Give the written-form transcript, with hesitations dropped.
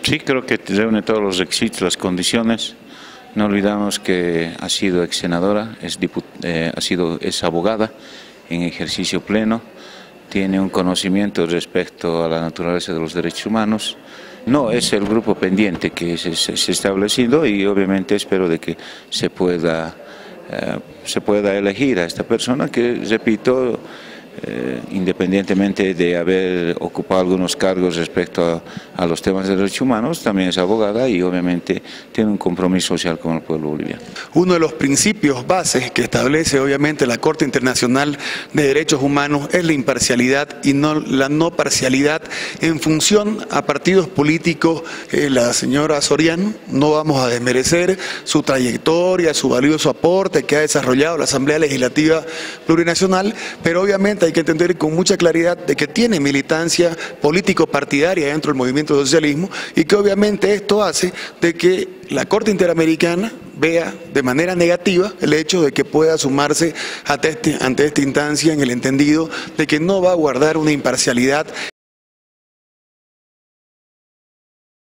Sí, creo que reúne todos los requisitos, las condiciones. No olvidamos que ha sido ex senadora, es abogada en ejercicio pleno, tiene un conocimiento respecto a la naturaleza de los derechos humanos. No es el grupo pendiente que se ha establecido y obviamente espero de que se pueda elegir a esta persona que, repito, independientemente de haber ocupado algunos cargos respecto a los temas de derechos humanos, también es abogada y obviamente tiene un compromiso social con el pueblo boliviano. Uno de los principios bases que establece obviamente la Corte Internacional de Derechos Humanos es la imparcialidad y no la no parcialidad en función a partidos políticos. La señora Soriano, no vamos a desmerecer su trayectoria, su valioso aporte que ha desarrollado la Asamblea Legislativa Plurinacional, pero obviamente hay que entender con mucha claridad de que tiene militancia político-partidaria dentro del movimiento socialismo y que obviamente esto hace de que la Corte Interamericana vea de manera negativa el hecho de que pueda sumarse ante esta instancia en el entendido de que no va a guardar una imparcialidad